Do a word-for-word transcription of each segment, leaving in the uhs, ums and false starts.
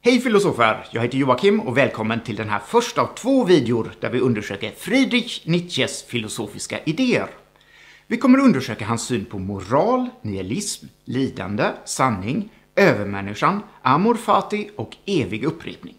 Hej filosofer, jag heter Joakim och välkommen till den här första av två videor där vi undersöker Friedrich Nietzsches filosofiska idéer. Vi kommer undersöka hans syn på moral, nihilism, lidande, sanning, övermänniskan, amor fati och evig upprepning.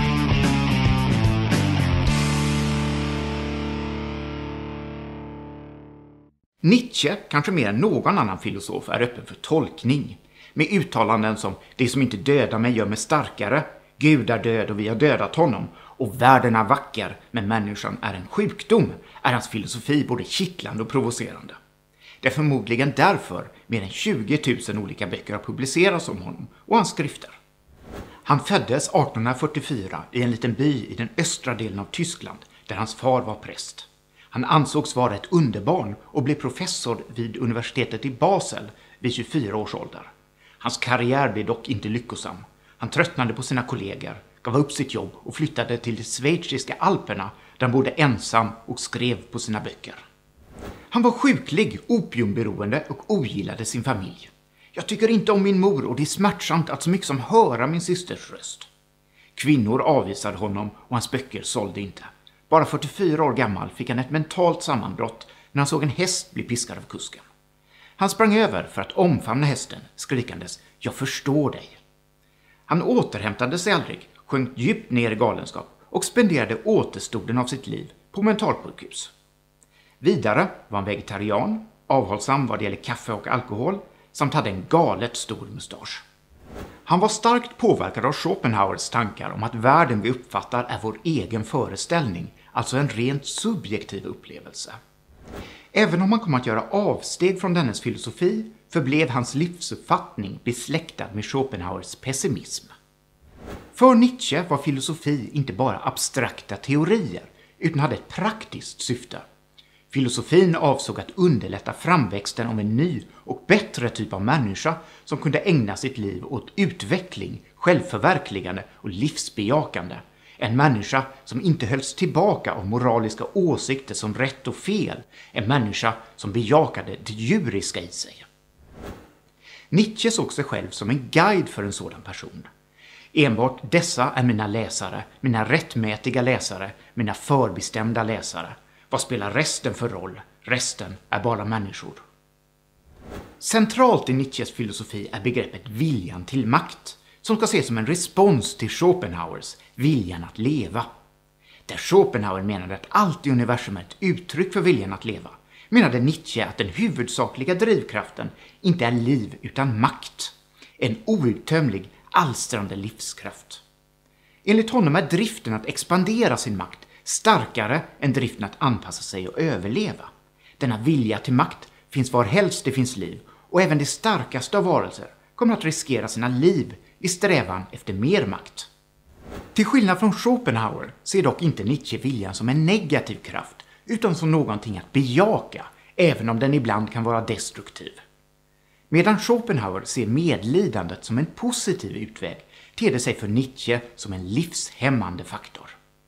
Nietzsche, kanske mer än någon annan filosof, är öppen för tolkning. Med uttalanden som "det som inte dödar mig gör mig starkare", "Gud är död och vi har dödat honom" och "världen är vacker men människan är en sjukdom" är hans filosofi både kittlande och provocerande. Det är förmodligen därför mer än tjugo tusen olika böcker har publicerats om honom och hans skrifter. Han föddes arton fyrtiofyra i en liten by i den östra delen av Tyskland där hans far var präst. Han ansågs vara ett underbarn och blev professor vid universitetet i Basel vid tjugofyra års ålder. Hans karriär blev dock inte lyckosam. Han tröttnade på sina kollegor, gav upp sitt jobb och flyttade till de schweiziska alperna där han bodde ensam och skrev på sina böcker. Han var sjuklig, opiumberoende och ogillade sin familj. "Jag tycker inte om min mor och det är smärtsamt att så mycket som höra min systers röst." Kvinnor avvisade honom och hans böcker sålde inte. Bara fyrtiofyra år gammal fick han ett mentalt sammanbrott när han såg en häst bli piskad av kusken. Han sprang över för att omfamna hästen, skrikandes "Jag förstår dig". Han återhämtade sig aldrig, sjönk djupt ner i galenskap och spenderade återstoden av sitt liv på mentalsjukhus. Vidare var han vegetarian, avhållsam vad det gäller kaffe och alkohol samt hade en galet stor mustasch. Han var starkt påverkad av Schopenhauers tankar om att världen vi uppfattar är vår egen föreställning, alltså en rent subjektiv upplevelse. Även om han kom att göra avsteg från dennes filosofi förblev hans livsuppfattning besläktad med Schopenhauers pessimism. För Nietzsche var filosofi inte bara abstrakta teorier utan hade ett praktiskt syfte. Filosofin avsåg att underlätta framväxten av en ny och bättre typ av människa som kunde ägna sitt liv åt utveckling, självförverkligande och livsbejakande. En människa som inte hölls tillbaka av moraliska åsikter som rätt och fel. En människa som bejakade det djuriska i sig. Nietzsche såg sig själv som en guide för en sådan person. Enbart dessa är mina läsare, mina rättmätiga läsare, mina förbestämda läsare. Vad spelar resten för roll? Resten är bara människor. Centralt i Nietzsches filosofi är begreppet viljan till makt, som ska ses som en respons till Schopenhauers viljan att leva. Där Schopenhauer menade att allt i universum är ett uttryck för viljan att leva, menade Nietzsche att den huvudsakliga drivkraften inte är liv utan makt. En outtömlig, alstrande livskraft. Enligt honom är driften att expandera sin makt starkare än driften att anpassa sig och överleva. Denna vilja till makt finns var helst det finns liv och även de starkaste av varelser kommer att riskera sina liv i strävan efter mer makt. Till skillnad från Schopenhauer ser dock inte Nietzsche viljan som en negativ kraft utan som någonting att bejaka, även om den ibland kan vara destruktiv. Medan Schopenhauer ser medlidandet som en positiv utväg ter det sig för Nietzsche som en livshämmande faktor.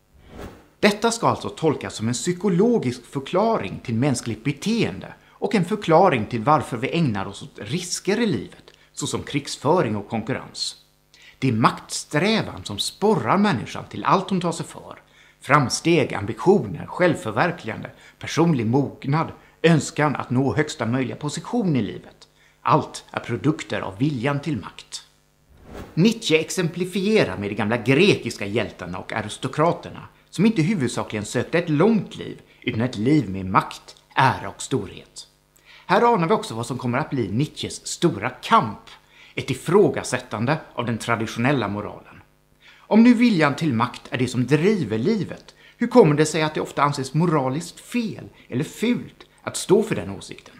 Detta ska alltså tolkas som en psykologisk förklaring till mänskligt beteende och en förklaring till varför vi ägnar oss åt risker i livet, såsom krigsföring och konkurrens. Det är maktsträvan som sporrar människan till allt hon tar sig för. Framsteg, ambitioner, självförverkligande, personlig mognad, önskan att nå högsta möjliga position i livet. Allt är produkter av viljan till makt. Nietzsche exemplifierar med de gamla grekiska hjältarna och aristokraterna som inte huvudsakligen sökte ett långt liv utan ett liv med makt, ära och storhet. Här anar vi också vad som kommer att bli Nietzsches stora kamp, ett ifrågasättande av den traditionella moralen. Om nu viljan till makt är det som driver livet, hur kommer det sig att det ofta anses moraliskt fel eller fult att stå för den åsikten?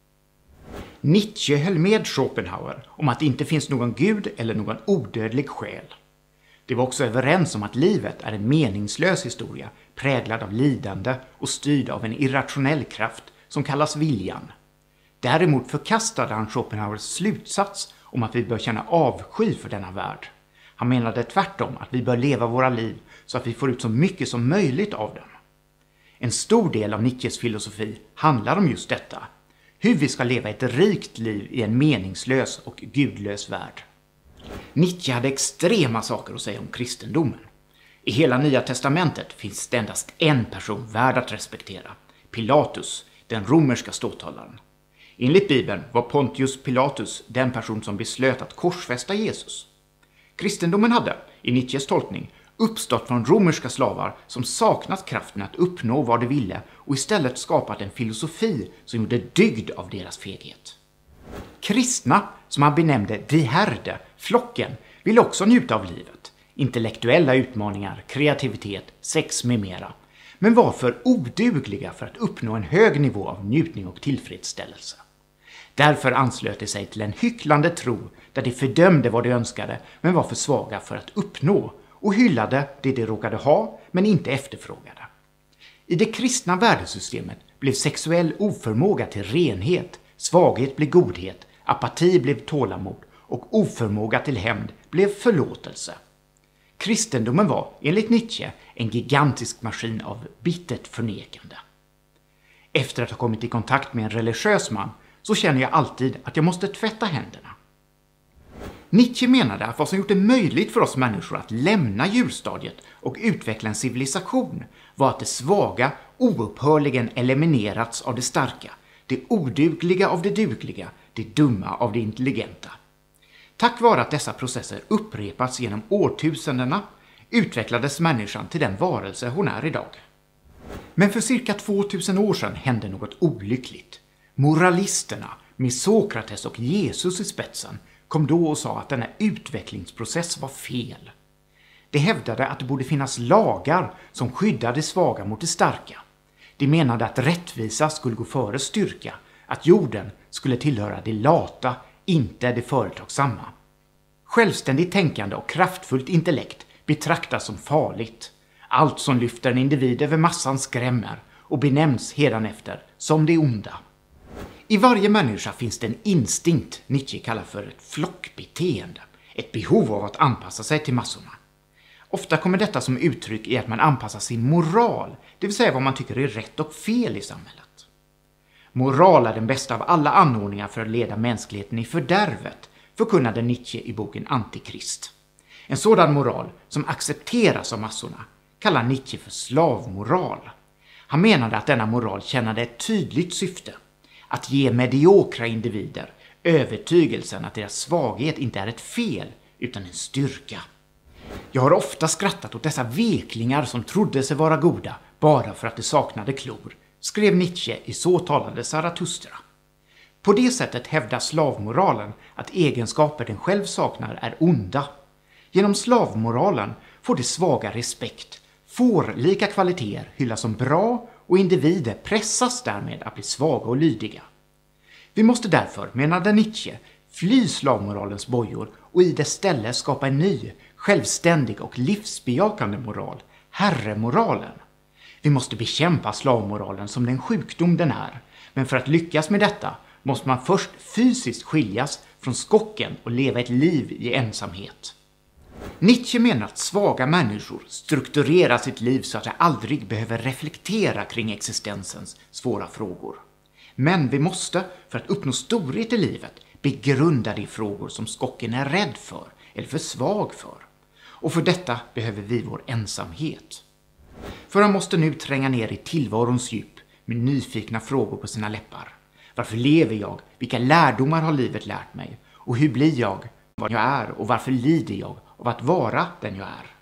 Nietzsche höll med Schopenhauer om att det inte finns någon gud eller någon odödlig själ. De var också överens om att livet är en meningslös historia präglad av lidande och styrd av en irrationell kraft som kallas viljan. Däremot förkastade han Schopenhauers slutsats om att vi bör känna avsky för denna värld. Han menade tvärtom att vi bör leva våra liv så att vi får ut så mycket som möjligt av dem. En stor del av Nietzsches filosofi handlar om just detta. Hur vi ska leva ett rikt liv i en meningslös och gudlös värld. Nietzsche hade extrema saker att säga om kristendomen. I hela Nya testamentet finns det endast en person värd att respektera, Pilatus, den romerska ståthållaren. Enligt Bibeln var Pontius Pilatus den person som beslöt att korsfästa Jesus. Kristendomen hade, i Nietzsches tolkning, uppstått från romerska slavar som saknat kraften att uppnå vad de ville och istället skapat en filosofi som gjorde dygd av deras feghet. Kristna, som han benämnde de herde, flocken, ville också njuta av livet, intellektuella utmaningar, kreativitet, sex med mera, men var för odugliga för att uppnå en hög nivå av njutning och tillfredsställelse. Därför anslöt de sig till en hycklande tro där de fördömde vad de önskade men var för svaga för att uppnå och hyllade det de råkade ha men inte efterfrågade. I det kristna värdesystemet blev sexuell oförmåga till renhet, svaghet blev godhet, apati blev tålamod och oförmåga till hämnd blev förlåtelse. Kristendomen var, enligt Nietzsche, en gigantisk maskin av bittert förnekande. Efter att ha kommit i kontakt med en religiös man så känner jag alltid att jag måste tvätta händerna. Nietzsche menade att vad som gjort det möjligt för oss människor att lämna djurstadiet och utveckla en civilisation var att det svaga oupphörligen eliminerats av det starka, det odugliga av det dugliga, det dumma av det intelligenta. Tack vare att dessa processer upprepats genom årtusendena utvecklades människan till den varelse hon är idag. Men för cirka tvåtusen år sedan hände något olyckligt. Moralisterna, med Sokrates och Jesus i spetsen, kom då och sa att denna utvecklingsprocess var fel. De hävdade att det borde finnas lagar som skyddade svaga mot det starka. De menade att rättvisa skulle gå före styrka, att jorden skulle tillhöra de lata, inte de företagsamma. Självständigt tänkande och kraftfullt intellekt betraktas som farligt. Allt som lyfter en individ över massan skrämmer och benämns hädanefter som det onda. I varje människa finns det en instinkt Nietzsche kallar för ett flockbeteende, ett behov av att anpassa sig till massorna. Ofta kommer detta som uttryck i att man anpassar sin moral, det vill säga vad man tycker är rätt och fel i samhället. Moral är den bästa av alla anordningar för att leda mänskligheten i fördärvet, förkunnade Nietzsche i boken Antikrist. En sådan moral, som accepteras av massorna, kallar Nietzsche för slavmoral. Han menade att denna moral tjänade ett tydligt syfte, att ge mediokra individer övertygelsen att deras svaghet inte är ett fel utan en styrka. Jag har ofta skrattat åt dessa veklingar som trodde sig vara goda bara för att de saknade klor, skrev Nietzsche i Så talade Zarathustra. På det sättet hävdar slavmoralen att egenskaper den själv saknar är onda. Genom slavmoralen får de svaga respekt, får lika kvaliteter hyllas som bra och individer pressas därmed att bli svaga och lydiga. Vi måste därför, menade Nietzsche, fly slavmoralens bojor och i dess ställe skapa en ny, självständig och livsbejakande moral, herremoralen. Vi måste bekämpa slavmoralen som den sjukdom den är, men för att lyckas med detta måste man först fysiskt skiljas från skocken och leva ett liv i ensamhet. Nietzsche menar att svaga människor strukturerar sitt liv så att de aldrig behöver reflektera kring existensens svåra frågor. Men vi måste, för att uppnå storhet i livet, begrunda de frågor som skocken är rädd för eller för svag för. Och för detta behöver vi vår ensamhet. För han måste nu tränga ner i tillvarons djup med nyfikna frågor på sina läppar. Varför lever jag? Vilka lärdomar har livet lärt mig? Och hur blir jag vad jag är? Och varför lider jag av att vara den jag är?